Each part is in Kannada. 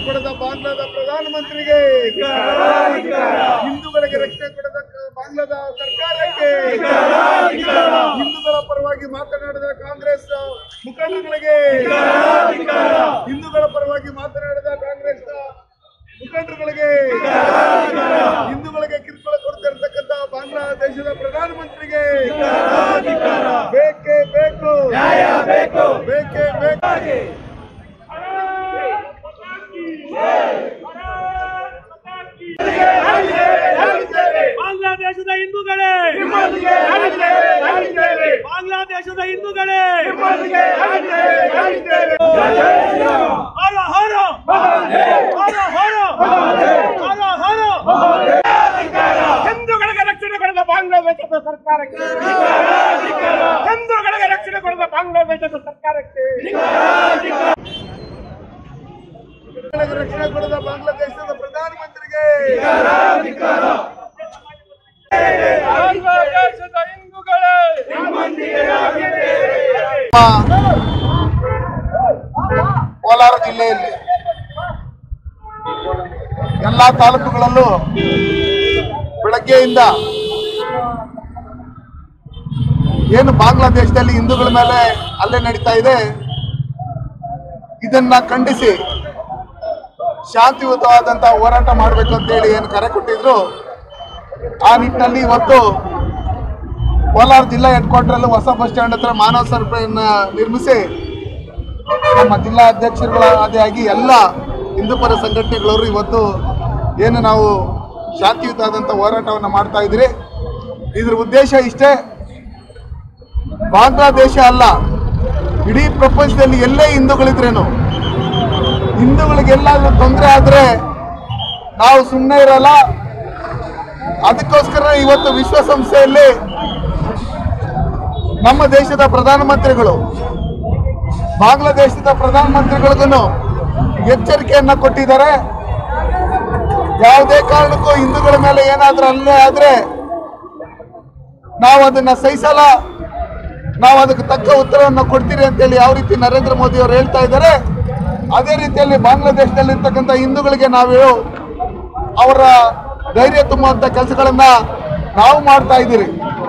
ಕೊಡದ ಬಾಂಗ್ಲಾದ ಪ್ರಧಾನಮಂತ್ರಿಗೆ, ಹಿಂದೂಗಳಿಗೆ ರಕ್ಷಣೆ ಕೊಡದ ಬಾಂಗ್ಲಾದ ಸರ್ಕಾರಕ್ಕೆ, ಹಿಂದೂಗಳ ಪರವಾಗಿ ಮಾತನಾಡಿದ ಕಾಂಗ್ರೆಸ್ ಮುಖಂಡರುಗಳಿಗೆ, ಹಿಂದೂಗಳ ಪರವಾಗಿ ಮಾತನಾಡಿದ ಕಾಂಗ್ರೆಸ್ ಮುಖಂಡರುಗಳಿಗೆ, ಹಿಂದೂಗಳಿಗೆ ಕಿರುಕುಳ ಕೊಡ್ತಿರ್ತಕ್ಕಂಥ ಬಾಂಗ್ಲಾದೇಶದ ಪ್ರಧಾನಮಂತ್ರಿಗೆ ಬೇಕೇ ಬೇಕು, ಬೇಕೇ ಬೇಕು. ಬಾಂಗ್ಲಾದೇಶದ ಹಿಂದೂಗಳೇ, ಬಾಂಗ್ಲಾದೇಶದ ಹಿಂದೂಗಳೇ, ಹಿಂದೂಗಳಿಗೆ ರಕ್ಷಣೆ ಕೊಡದ ಬಾಂಗ್ಲಾದೇಶದ ಸರ್ಕಾರಕ್ಕೆ, ಹಿಂದೂಗಳಿಗೆ ರಕ್ಷಣೆ ಕೊಡದ ಬಾಂಗ್ಲಾದೇಶದ ಸರ್ಕಾರಕ್ಕೆ, ರಕ್ಷಣೆ ಕೊಡದ ಬಾಂಗ್ಲಾದೇಶದ ಪ್ರಧಾನಮಂತ್ರಿಗೆ, ಬಾಂಗ್ಲಾದೇಶದ ಹಿಂದೂಗಳೇ, ಕೋಲಾರ ಜಿಲ್ಲೆಯಲ್ಲಿ ಎಲ್ಲಾ ತಾಲೂಕುಗಳಲ್ಲೂ ಬೆಳಗ್ಗೆಯಿಂದ ಏನು ಬಾಂಗ್ಲಾದೇಶದಲ್ಲಿ ಹಿಂದೂಗಳ ಮೇಲೆ ಹಲ್ಲೆ ನಡೀತಾ ಇದೆ, ಇದನ್ನ ಖಂಡಿಸಿ ಶಾಂತಿಯುತವಾದಂತಹ ಹೋರಾಟ ಮಾಡಬೇಕು ಅಂತೇಳಿ ಏನು ಕರೆ ಕೊಟ್ಟಿದ್ರು, ಆ ನಿಟ್ಟಿನಲ್ಲಿ ಇವತ್ತು ಕೋಲಾರ ಜಿಲ್ಲಾ ಹೆಡ್ ಕ್ವಾರ್ಟರ್ ಹೊಸ ಬಸ್ ಸ್ಟ್ಯಾಂಡ್ ಹತ್ರ ಮಾನವ ಸರಪಳಿಯನ್ನ ನಿರ್ಮಿಸಿ ನಮ್ಮ ಜಿಲ್ಲಾ ಅಧ್ಯಕ್ಷರುಗಳ ಆದಿಯಾಗಿ ಎಲ್ಲ ಹಿಂದೂಪರ ಸಂಘಟನೆಗಳವರು ಇವತ್ತು ಏನು ನಾವು ಶಾಂತಿಯುತವಾದಂಥ ಹೋರಾಟವನ್ನು ಮಾಡ್ತಾ ಇದ್ರಿ. ಇದ್ರ ಉದ್ದೇಶ ಇಷ್ಟೇ, ಬಾಂಗ್ಲಾದೇಶ ಅಲ್ಲ, ಇಡೀ ಪ್ರಪಂಚದಲ್ಲಿ ಎಲ್ಲೇ ಹಿಂದೂಗಳಿದ್ರೇನು ಹಿಂದೂಗಳಿಗೆಲ್ಲಾದ್ರೂ ತೊಂದರೆ ಆದರೆ ನಾವು ಸುಮ್ಮನೆ ಇರಲ್ಲ. ಅದಕ್ಕೋಸ್ಕರ ಇವತ್ತು ವಿಶ್ವಸಂಸ್ಥೆಯಲ್ಲಿ ನಮ್ಮ ದೇಶದ ಪ್ರಧಾನಮಂತ್ರಿಗಳು ಬಾಂಗ್ಲಾದೇಶದ ಪ್ರಧಾನಮಂತ್ರಿಗಳಿಗೂ ಎಚ್ಚರಿಕೆಯನ್ನ ಕೊಟ್ಟಿದ್ದಾರೆ. ಯಾವುದೇ ಕಾರಣಕ್ಕೂ ಹಿಂದೂಗಳ ಮೇಲೆ ಏನಾದ್ರೂ ಹಲ್ಲೆ ಆದ್ರೆ ನಾವು ಅದನ್ನ ಸಹಿಸಲ್ಲ, ನಾವು ಅದಕ್ಕೆ ತಕ್ಕ ಉತ್ತರವನ್ನು ಕೊಡ್ತೀರಿ ಅಂತೇಳಿ ಯಾವ ರೀತಿ ನರೇಂದ್ರ ಮೋದಿ ಅವರು ಹೇಳ್ತಾ ಇದ್ದಾರೆ, ಅದೇ ರೀತಿಯಲ್ಲಿ ಬಾಂಗ್ಲಾದೇಶದಲ್ಲಿರ್ತಕ್ಕಂಥ ಹಿಂದೂಗಳಿಗೆ ನಾವು ಅವರ ಧೈರ್ಯ ತುಂಬುವಂತ ಕೆಲಸಗಳನ್ನ ನಾವು ಮಾಡ್ತಾ ಇದ್ದೀರಿ.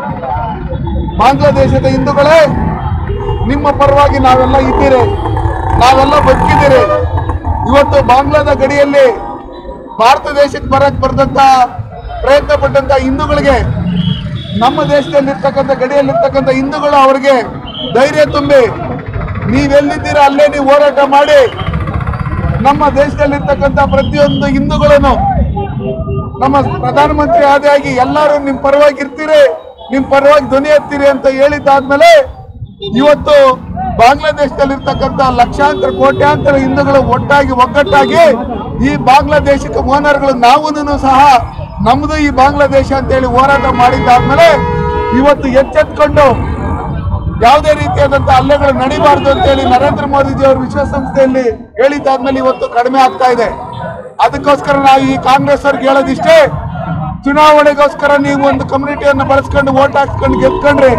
ಬಾಂಗ್ಲಾದೇಶದ ಹಿಂದೂಗಳೇ, ನಿಮ್ಮ ಪರವಾಗಿ ನಾವೆಲ್ಲ ಇದ್ದೀರಿ, ನಾವೆಲ್ಲ ಬದುಕಿದ್ದೀರಿ. ಇವತ್ತು ಬಾಂಗ್ಲಾದ ಗಡಿಯಲ್ಲಿ ಭಾರತ ದೇಶಕ್ಕೆ ಬರದಂತ ಪ್ರಯತ್ನ ಪಟ್ಟಂತ ಹಿಂದೂಗಳಿಗೆ ನಮ್ಮ ದೇಶದಲ್ಲಿರ್ತಕ್ಕಂಥ ಗಡಿಯಲ್ಲಿರ್ತಕ್ಕಂಥ ಹಿಂದೂಗಳು ಅವರಿಗೆ ಧೈರ್ಯ ತುಂಬಿ ನೀವೆಲ್ಲಿದ್ದೀರಾ ಅಲ್ಲೇ ನೀವು ಹೋರಾಟ ಮಾಡಿ ನಮ್ಮ ದೇಶದಲ್ಲಿರ್ತಕ್ಕಂಥ ಪ್ರತಿಯೊಂದು ಹಿಂದೂಗಳನ್ನು ನಮ್ಮ ಪ್ರಧಾನಮಂತ್ರಿ ಆದಿಯಾಗಿ ಎಲ್ಲರೂ ನಿಮ್ಮ ಪರವಾಗಿ ಇರ್ತೀರಿ, ನಿಮ್ಮ ಪರವಾಗಿ ಧ್ವನಿ ಎತ್ತೀರಿ ಅಂತ ಹೇಳಿದ್ದಾದ್ಮೇಲೆ ಇವತ್ತು ಬಾಂಗ್ಲಾದೇಶದಲ್ಲಿರ್ತಕ್ಕಂಥ ಲಕ್ಷಾಂತರ ಕೋಟ್ಯಾಂತರ ಹಿಂದೂಗಳು ಒಗ್ಗಟ್ಟಾಗಿ ಈ ಬಾಂಗ್ಲಾದೇಶಕ್ಕೆ ಓನರ್ಗಳು ನಾವೂನು ಸಹ ನಮ್ದು ಈ ಬಾಂಗ್ಲಾದೇಶ ಅಂತೇಳಿ ಹೋರಾಟ ಮಾಡಿದ್ದಾದ್ಮೇಲೆ ಇವತ್ತು ಎಚ್ಚೆತ್ಕೊಂಡು ಯಾವುದೇ ರೀತಿಯಾದಂಥ ಹಲ್ಲೆಗಳು ನಡೀಬಾರ್ದು ಅಂತೇಳಿ ನರೇಂದ್ರ ಮೋದಿಜಿ ಅವರು ವಿಶ್ವಸಂಸ್ಥೆಯಲ್ಲಿ ಹೇಳಿದ್ದಾದ್ಮೇಲೆ ಇವತ್ತು ಕಡಿಮೆ ಆಗ್ತಾ ಇದೆ. ಅದಕ್ಕೋಸ್ಕರ ನಾವು ಈ ಕಾಂಗ್ರೆಸ್ ಅವ್ರಿಗೆ ಹೇಳೋದಿಷ್ಟೇ, ಚುನಾವಣೆಗೋಸ್ಕರ ನೀವು ಒಂದು ಕಮ್ಯುನಿಟಿಯನ್ನು ಬಳಸ್ಕೊಂಡು ವೋಟ್ ಹಾಕ್ಸ್ಕೊಂಡು ಗೆದ್ಕೊಂಡ್ರಿ,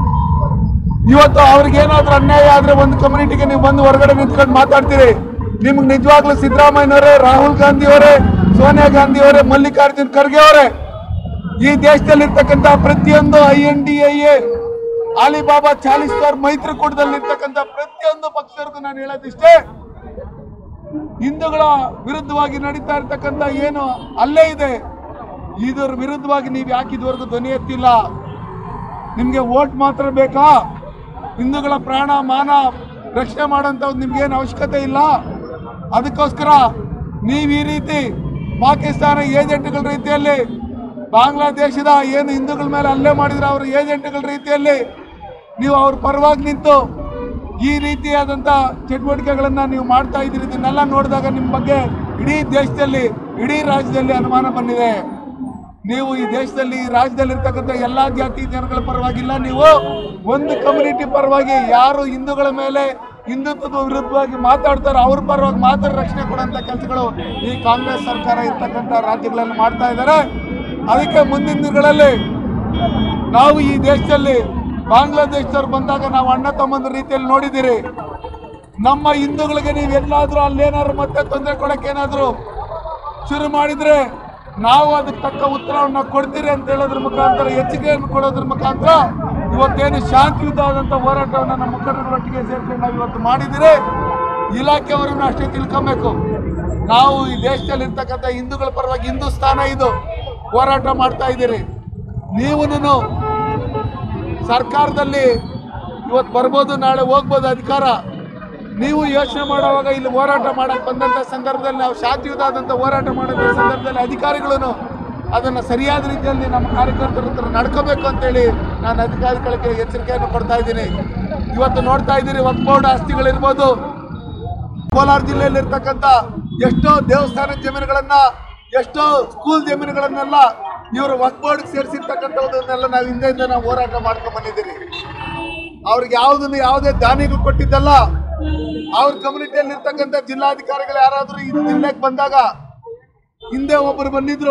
ಇವತ್ತು ಅವ್ರಿಗೇನಾದ್ರೂ ಅನ್ಯಾಯ ಆದ್ರೆ ಒಂದು ಕಮ್ಯುನಿಟಿಗೆ ನೀವು ಬಂದು ಹೊರಗಡೆ ನಿಂತ್ಕೊಂಡು ಮಾತಾಡ್ತೀರಿ. ನಿಮ್ಗೆ ನಿಜವಾಗ್ಲೂ ಸಿದ್ದರಾಮಯ್ಯನವರೇ, ರಾಹುಲ್ ಗಾಂಧಿ ಅವರೇ, ಸೋನಿಯಾ ಗಾಂಧಿ ಅವರೇ, ಮಲ್ಲಿಕಾರ್ಜುನ್ ಖರ್ಗೆ ಅವರೇ, ಈ ದೇಶದಲ್ಲಿರ್ತಕ್ಕಂಥ ಪ್ರತಿಯೊಂದು INDA, ಅಲಿಬಾಬಾ, ಚಾಲಿಸ್ತಾರ್ ಮೈತ್ರಿಕೂಟದಲ್ಲಿರ್ತಕ್ಕಂಥ ಪ್ರತಿಯೊಂದು ಪಕ್ಷದವರೆಗೂ ನಾನು ಹೇಳೋದಿಷ್ಟೇ, ಹಿಂದೂಗಳ ವಿರುದ್ಧವಾಗಿ ನಡೀತಾ ಇರ್ತಕ್ಕಂಥ ಏನು ಅಲ್ಲೇ ಇದೆ, ಇದರ ವಿರುದ್ಧವಾಗಿ ನೀವು ಯಾಕೆ ಇದುವರೆಗೂ ಧ್ವನಿ ಎತ್ತಿಲ್ಲ? ನಿಮ್ಗೆ ವೋಟ್ ಮಾತ್ರ ಬೇಕಾ? ಹಿಂದೂಗಳ ಪ್ರಾಣ ಮಾನ ರಕ್ಷಣೆ ಮಾಡೋಂಥದ್ದು ನಿಮ್ಗೇನು ಅವಶ್ಯಕತೆ ಇಲ್ಲ. ಅದಕ್ಕೋಸ್ಕರ ನೀವು ಈ ರೀತಿ ಪಾಕಿಸ್ತಾನ ಏಜೆಂಟ್ಗಳ ರೀತಿಯಲ್ಲಿ ಬಾಂಗ್ಲಾದೇಶದ ಏನು ಹಿಂದೂಗಳ ಮೇಲೆ ಹಲ್ಲೆ ಮಾಡಿದ್ರೆ ಅವರ ಏಜೆಂಟ್ಗಳ ರೀತಿಯಲ್ಲಿ ನೀವು ಅವ್ರ ಪರವಾಗಿ ನಿಂತು ಈ ರೀತಿಯಾದಂಥ ಚಟುವಟಿಕೆಗಳನ್ನು ನೀವು ಮಾಡ್ತಾ ಇದ್ದೀರಿ. ಇದನ್ನೆಲ್ಲ ನೋಡಿದಾಗ ನಿಮ್ಮ ಬಗ್ಗೆ ಇಡೀ ದೇಶದಲ್ಲಿ, ಇಡೀ ರಾಜ್ಯದಲ್ಲಿ ಅನುಮಾನ ಬಂದಿದೆ. ನೀವು ಈ ದೇಶದಲ್ಲಿ, ಈ ರಾಜ್ಯದಲ್ಲಿರ್ತಕ್ಕಂಥ ಎಲ್ಲ ಜಾತಿ ಜನಗಳ ಪರವಾಗಿಲ್ಲ, ನೀವು ಒಂದು ಕಮ್ಯುನಿಟಿ ಪರವಾಗಿ, ಯಾರು ಹಿಂದೂಗಳ ಮೇಲೆ ಹಿಂದುತ್ವದ ವಿರುದ್ಧವಾಗಿ ಮಾತಾಡ್ತಾರೋ ಅವ್ರ ಪರವಾಗಿ ಮಾತ್ರ ರಕ್ಷಣೆ ಕೊಡುವಂಥ ಕೆಲಸಗಳು ಈ ಕಾಂಗ್ರೆಸ್ ಸರ್ಕಾರ ಇರ್ತಕ್ಕಂಥ ರಾಜ್ಯಗಳಲ್ಲಿ ಮಾಡ್ತಾ ಇದ್ದಾರೆ. ಅದಕ್ಕೆ ಮುಂದಿನ ದಿನಗಳಲ್ಲಿ ನಾವು ಈ ದೇಶದಲ್ಲಿ ಬಾಂಗ್ಲಾದೇಶದವ್ರು ಬಂದಾಗ ನಾವು ಅಣ್ಣ ತಮ್ಮಂದ್ರ ರೀತಿಯಲ್ಲಿ ನೋಡಿದ್ದೀರಿ. ನಮ್ಮ ಹಿಂದೂಗಳಿಗೆ ನೀವೆಲ್ಲಾದ್ರೂ ಅಲ್ಲೇನಾದ್ರು ಮತ್ತೆ ತೊಂದರೆ ಕೊಡಕ್ಕೆ ಏನಾದ್ರು ಶುರು ಮಾಡಿದ್ರೆ ನಾವು ಅದಕ್ಕೆ ತಕ್ಕ ಉತ್ತರವನ್ನು ಕೊಡ್ತೀರಿ ಅಂತ ಹೇಳೋದ್ರ ಮುಖಾಂತರ, ಎಚ್ಚರಿಕೆಯನ್ನು ಕೊಡೋದ್ರ ಮುಖಾಂತರ ಇವತ್ತೇನು ಶಾಂತಿಯುತವಾದಂಥ ಹೋರಾಟವನ್ನು ನಮ್ಮ ಮುಖಂಡರ ಒಟ್ಟಿಗೆ ಸೇರ್ಕೊಂಡು ನಾವು ಇವತ್ತು ಮಾಡಿದರೆ ಇಲಾಖೆಯವರನ್ನು ಅಷ್ಟೇ ತಿಳ್ಕೊಬೇಕು. ನಾವು ಈ ದೇಶದಲ್ಲಿ ಇರ್ತಕ್ಕಂಥ ಹಿಂದೂಗಳ ಪರವಾಗಿ ಹಿಂದೂಸ್ತಾನ ಇದು ಹೋರಾಟ ಮಾಡ್ತಾ ಇದ್ದೀರಿ. ನೀವು ಸರ್ಕಾರದಲ್ಲಿ ಇವತ್ತು ಬರ್ಬೋದು, ನಾಳೆ ಹೋಗ್ಬೋದು ಅಧಿಕಾರ. ನೀವು ಯೋಚನೆ ಮಾಡುವಾಗ ಇಲ್ಲಿ ಹೋರಾಟ ಮಾಡಕ್ಕೆ ಬಂದಂಥ ಸಂದರ್ಭದಲ್ಲಿ, ನಾವು ಶಾಂತಿಯುತವಾದಂಥ ಹೋರಾಟ ಮಾಡೋಂಥ ಸಂದರ್ಭದಲ್ಲಿ ಅಧಿಕಾರಿಗಳು ಅದನ್ನು ಸರಿಯಾದ ರೀತಿಯಲ್ಲಿ ನಮ್ಮ ಕಾರ್ಯಕರ್ತರ ಹತ್ರ ನಡ್ಕೋಬೇಕು ಅಂತೇಳಿ ನಾನು ಅಧಿಕಾರಿಗಳಿಗೆ ಎಚ್ಚರಿಕೆಯನ್ನು ಕೊಡ್ತಾ ಇದ್ದೀನಿ. ಇವತ್ತು ನೋಡ್ತಾ ಇದ್ದೀರಿ, ವಕ್ಫ್ ಬೋರ್ಡ್ ಆಸ್ತಿಗಳಿರ್ಬೋದು, ಕೋಲಾರ ಜಿಲ್ಲೆಯಲ್ಲಿರ್ತಕ್ಕಂಥ ಎಷ್ಟೋ ದೇವಸ್ಥಾನ ಜಮೀನುಗಳನ್ನ, ಎಷ್ಟೋ ಸ್ಕೂಲ್ ಜಮೀನುಗಳನ್ನೆಲ್ಲ ಇವರು ವಕ್ಫ್ ಬೋರ್ಡ್ಗೆ ಸೇರಿಸಿರ್ತಕ್ಕಂಥದ್ದನ್ನೆಲ್ಲ ನಾವು ಹಿಂದೆಯಿಂದ ನಾವು ಹೋರಾಟ ಮಾಡ್ಕೊಂಡು ಬಂದಿದ್ದೀರಿ. ಅವ್ರಿಗೆ ಯಾವುದೇ ದಾನಿಗಳು ಕೊಟ್ಟಿದ್ದಲ್ಲ. ಅವ್ರ ಕಮ್ಯುನಿಟಿಯಲ್ಲಿ ಇರ್ತಕ್ಕಂಥ ಜಿಲ್ಲಾಧಿಕಾರಿಗಳು ಯಾರಾದ್ರೂ ಈ ಜಿಲ್ಲೆಗೆ ಬಂದಾಗ ಹಿಂದೆ ಒಬ್ಬರು ಬಂದಿದ್ರು,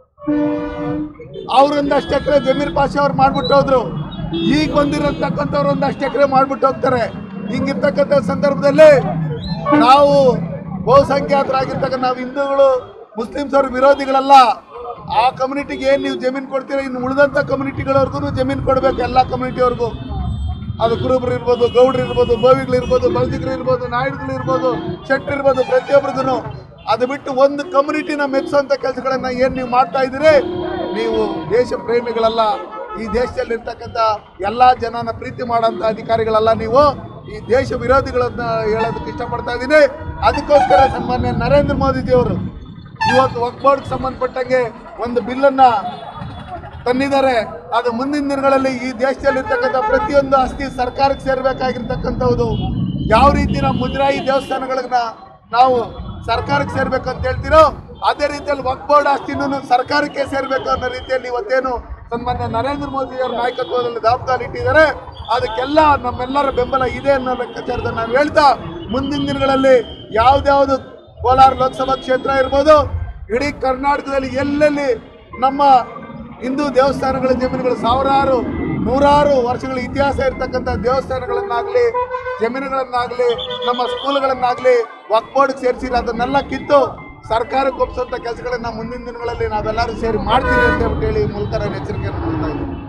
ಅವ್ರೊಂದಷ್ಟು ಎಕರೆ ಜಮೀರ್ ಪಾಷೆ ಅವ್ರು ಮಾಡ್ಬಿಟ್ಟು ಹೋದ್ರು. ಈಗ ಬಂದಿರತಕ್ಕಂಥವ್ರು ಒಂದಷ್ಟು ಎಕರೆ ಮಾಡ್ಬಿಟ್ಟು ಹೋಗ್ತಾರೆ. ಹಿಂಗಿರ್ತಕ್ಕಂಥ ಸಂದರ್ಭದಲ್ಲಿ ನಾವು ಬಹುಸಂಖ್ಯಾತರಾಗಿರ್ತಕ್ಕಂಥ ನಾವು ಹಿಂದೂಗಳು ಮುಸ್ಲಿಮ್ಸ್ ಅವ್ರ ವಿರೋಧಿಗಳಲ್ಲ. ಆ ಕಮ್ಯುನಿಟಿಗೆ ಏನು ನೀವು ಜಮೀನು ಕೊಡ್ತೀರ, ಇನ್ನು ಉಳಿದಂಥ ಕಮ್ಯುನಿಟಿಗಳವ್ರಿಗೂ ಜಮೀನು ಕೊಡಬೇಕು. ಎಲ್ಲ ಕಮ್ಯುನಿಟಿಯವ್ರಿಗೂ, ಅದು ಕುರುಬರು ಇರ್ಬೋದು, ಗೌಡ್ರು ಇರ್ಬೋದು, ಬೋವಿಗಳು ಇರ್ಬೋದು, ಬಳಜಿಗರು ಇರ್ಬೋದು, ನಾಯ್ಡುಗಳು ಇರ್ಬೋದು, ಶೆಟ್ಟರು ಇರ್ಬೋದು, ಪ್ರತಿಯೊಬ್ಬರಿಗೂ. ಅದು ಬಿಟ್ಟು ಒಂದು ಕಮ್ಯುನಿಟಿನ ಮೆಚ್ಚುವಂಥ ಕೆಲಸಗಳನ್ನ ಏನು ನೀವು ಮಾಡ್ತಾ ಇದ್ದೀರಿ, ನೀವು ದೇಶ ಪ್ರೇಮಿಗಳಲ್ಲ. ಈ ದೇಶದಲ್ಲಿ ಇರ್ತಕ್ಕಂಥ ಎಲ್ಲ ಜನನ ಪ್ರೀತಿ ಮಾಡೋಂಥ ಅಧಿಕಾರಿಗಳಲ್ಲ. ನೀವು ಈ ದೇಶ ವಿರೋಧಿಗಳನ್ನ ಹೇಳೋದಕ್ಕೆ ಇಷ್ಟಪಡ್ತಾ ಇದ್ದೀನಿ. ಅದಕ್ಕೋಸ್ಕರ ಸನ್ಮಾನ್ಯ ನರೇಂದ್ರ ಮೋದಿಜಿಯವರು ಇವತ್ತು ವಕ್ಫ್ ಬೋರ್ಡ್ಗೆ ಸಂಬಂಧಪಟ್ಟಂಗೆ ಒಂದು ಬಿಲ್ಲನ್ನು ತಂದಿದ್ದಾರೆ. ಅದು ಮುಂದಿನ ದಿನಗಳಲ್ಲಿ ಈ ದೇಶದಲ್ಲಿರ್ತಕ್ಕಂಥ ಪ್ರತಿಯೊಂದು ಆಸ್ತಿ ಸರ್ಕಾರಕ್ಕೆ ಸೇರಬೇಕಾಗಿರ್ತಕ್ಕಂಥದ್ದು. ಯಾವ ರೀತಿ ನಾವು ಮುಜರಾಯಿ ದೇವಸ್ಥಾನಗಳನ್ನ ನಾವು ಸರ್ಕಾರಕ್ಕೆ ಸೇರ್ಬೇಕು ಅಂತ ಹೇಳ್ತೀರೋ, ಅದೇ ರೀತಿಯಲ್ಲಿ ವಕ್ಫ್ ಬೋರ್ಡ್ ಆಸ್ತಿನೂ ಸರ್ಕಾರಕ್ಕೆ ಸೇರಬೇಕು ಅನ್ನೋ ರೀತಿಯಲ್ಲಿ ಇವತ್ತೇನು ಸನ್ಮಾನ್ಯ ನರೇಂದ್ರ ಮೋದಿ ಅವರ ನಾಯಕತ್ವದಲ್ಲಿ ಜವಾಬ್ದಾರಿ ಇಟ್ಟಿದ್ದಾರೆ. ಅದಕ್ಕೆಲ್ಲ ನಮ್ಮೆಲ್ಲರ ಬೆಂಬಲ ಇದೆ ಅನ್ನೋ ಲೆಕ್ಕಾಚಾರದಲ್ಲಿ ನಾವು ಹೇಳ್ತಾ, ಮುಂದಿನ ದಿನಗಳಲ್ಲಿ ಯಾವ್ದ್ಯಾವುದು ಕೋಲಾರ ಲೋಕಸಭಾ ಕ್ಷೇತ್ರ ಇರ್ಬೋದು, ಇಡೀ ಕರ್ನಾಟಕದಲ್ಲಿ ಎಲ್ಲೆಲ್ಲಿ ನಮ್ಮ ಹಿಂದೂ ದೇವಸ್ಥಾನಗಳ ಜಮೀನುಗಳು, ಸಾವಿರಾರು ನೂರಾರು ವರ್ಷಗಳ ಇತಿಹಾಸ ಇರ್ತಕ್ಕಂಥ ದೇವಸ್ಥಾನಗಳನ್ನಾಗಲಿ, ಜಮೀನುಗಳನ್ನಾಗಲಿ, ನಮ್ಮ ಸ್ಕೂಲ್ಗಳನ್ನಾಗಲಿ ವಕ್ಫ್ ಬೋರ್ಡ್ಗೆ ಸೇರಿಸಿದ್ರೆ ಅದನ್ನೆಲ್ಲ ಕಿತ್ತು ಸರ್ಕಾರಕ್ಕೆ ಒಪ್ಪಿಸುವಂಥ ಕೆಲಸಗಳನ್ನ ಮುಂದಿನ ದಿನಗಳಲ್ಲಿ ನಾವೆಲ್ಲರೂ ಸೇರಿ ಮಾಡ್ತೀವಿ ಅಂತ ಹೇಳಿ ಮೂಲಕ ನಾನು ಎಚ್ಚರಿಕೆಯನ್ನು ಕೊಡ್ತಾ ಇದ್ದೀನಿ.